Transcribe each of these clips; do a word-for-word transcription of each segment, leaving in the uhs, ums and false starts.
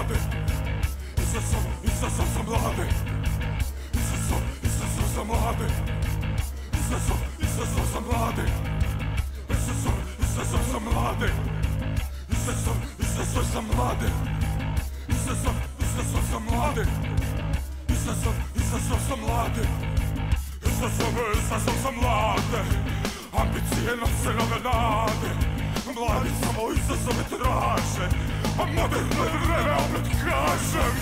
mlade. Izazov, izazov za mlade. Izazov, izazov za mlade. Izazov, izazov za mlade. Izazov, izazov za mlade. Izazov, izazov za mlade. Izazov, izazov za mlade. Izazov, izazov za mlade. Izazov, izazov za mlade. Ambicije nose nove nade. Mladi samo izazove traže, a moderne vreme opet kažem.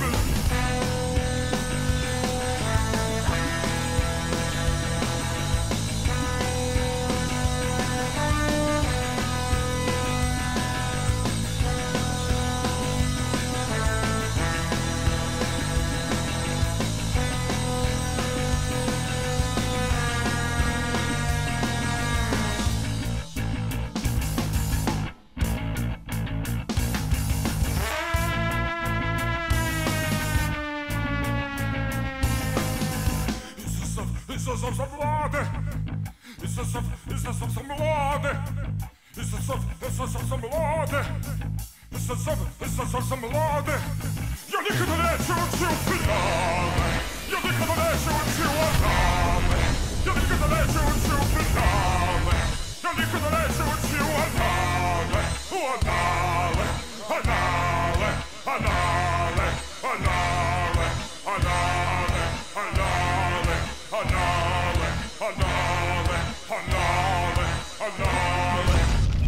Izazov za mlade. Izazov, izazov za mlade. Izazov, izazov za mlade. Izazov, izazov za mlade. Ja nikada neću ući u finale. Ja nikada neću ući u anale. Ja nikada neću ući u finale. Ja nikada neću ući u anale. U anale, anale, anale, anale, anale, anale. Anale, anale, anale, anale.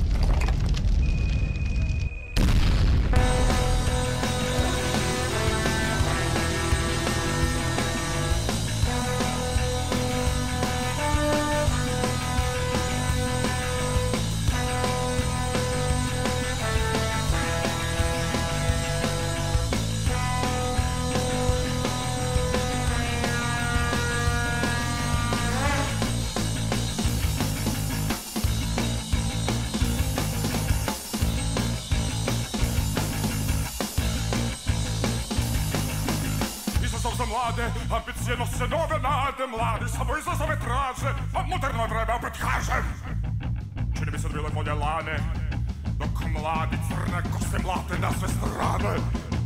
Za mlade, ambicije nose nove nade. Mladi samo izazove traže, a moderno vreme opet kažem. Čini mi se da bile bolje lane, dok mladi crne kose mlate na sve strane.